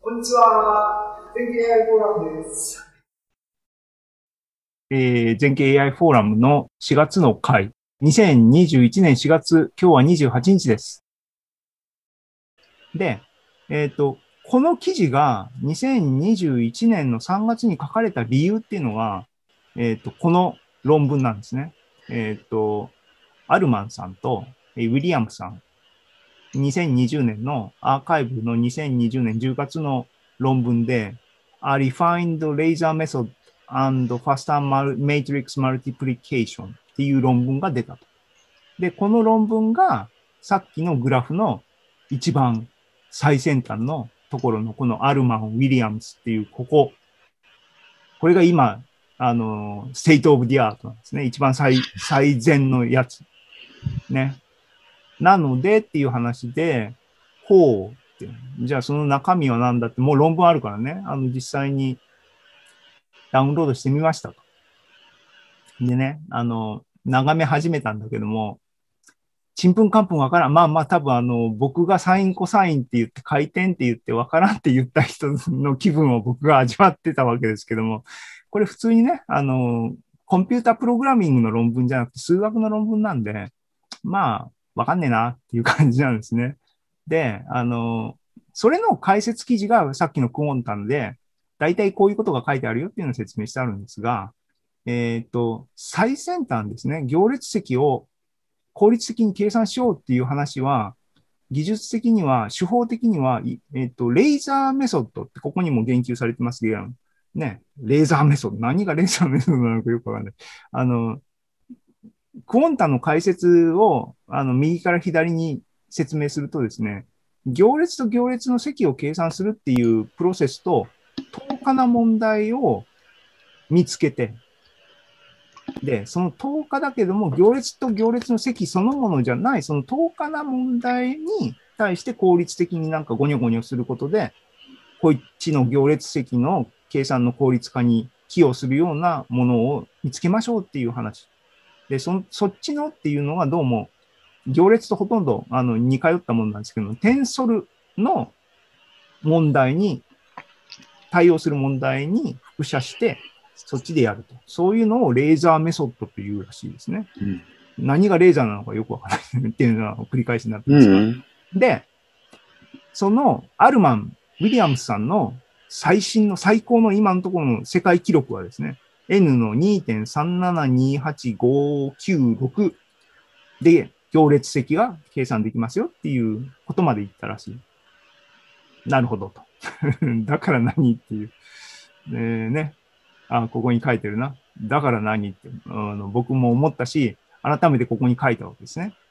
こんにちは。全景 AI フォーラムです。 全景 AI フォーラムの4月の回。2021年4月、今日は28日です。で、この記事が2021年の3月に書かれた理由っていうのは、この論文なんですね。アルマンさんとウィリアムさん、2020年のアーカイブの2020年10月の論文で、A Refined Laser Method and Faster Matrix Multiplication っていう論文が出たと。で、この論文がさっきのグラフの一番最先端のところのこのアルマン・ウィリアムスっていうこれが今、ステートオブディアートなんですね。一番最善のやつ。ね。なのでっていう話で、ほうって、じゃあその中身は何だって、もう論文あるからね、実際にダウンロードしてみましたと。でね、眺め始めたんだけども、ちんぷんかんぷんわからん。まあまあ多分僕がサインコサインって言って回転って言ってわからんって言った人の気分を僕が味わってたわけですけども、これ普通にね、コンピュータプログラミングの論文じゃなくて数学の論文なんで、まあ、わかんねえなっていう感じなんですね。で、それの解説記事がさっきのクオンタンで、大体こういうことが書いてあるよっていうのを説明してあるんですが、最先端ですね。行列積を効率的に計算しようっていう話は、技術的には、手法的には、レーザーメソッドってここにも言及されてますけど、ね、レーザーメソッド。何がレーザーメソッドなのかよくわかんない。クオンタの解説を、右から左に説明するとですね、行列と行列の積を計算するっていうプロセスと、等価な問題を見つけて、で、その等価だけども、行列と行列の積そのものじゃない、その等価な問題に対して効率的になんかゴニョゴニョすることで、こっちの行列積の計算の効率化に寄与するようなものを見つけましょうっていう話。で、そっちのっていうのはどうも、行列とほとんど似通ったものなんですけど、テンソルの問題に、対応する問題に複写して、そっちでやると。そういうのをレーザーメソッドというらしいですね。何がレーザーなのかよくわからないっていうのは繰り返しになってますが。で、そのアルマン・ウィリアムスさんの最新の最高の今のところの世界記録はですね、N の 2.3728596 で行列積が計算できますよっていうことまで言ったらしい。なるほどと。だから何っていう。ね。ここに書いてるな。だから何って、僕も思ったし、改めてここに書いたわけですね。